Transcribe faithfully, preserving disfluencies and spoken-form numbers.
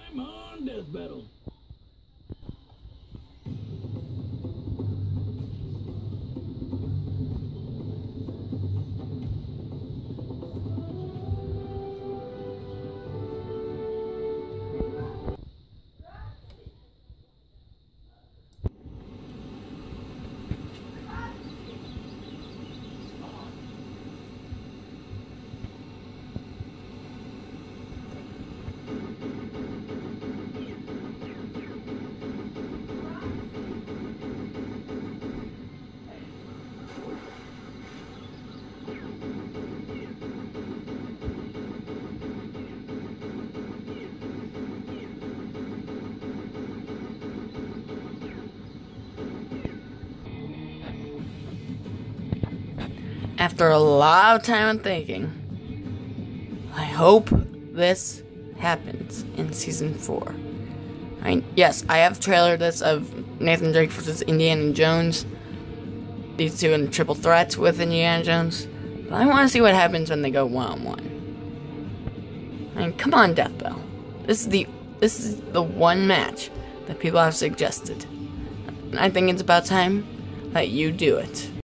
time on Death Battle. After a lot of time and thinking, I hope this happens in season four. I mean, yes, I have trailer this of Nathan Drake versus Indiana Jones. These two in triple threats with Indiana Jones. But I want to see what happens when they go one on one. I mean, come on, Death Bell. This is the this is the one match that people have suggested. I think it's about time that you do it.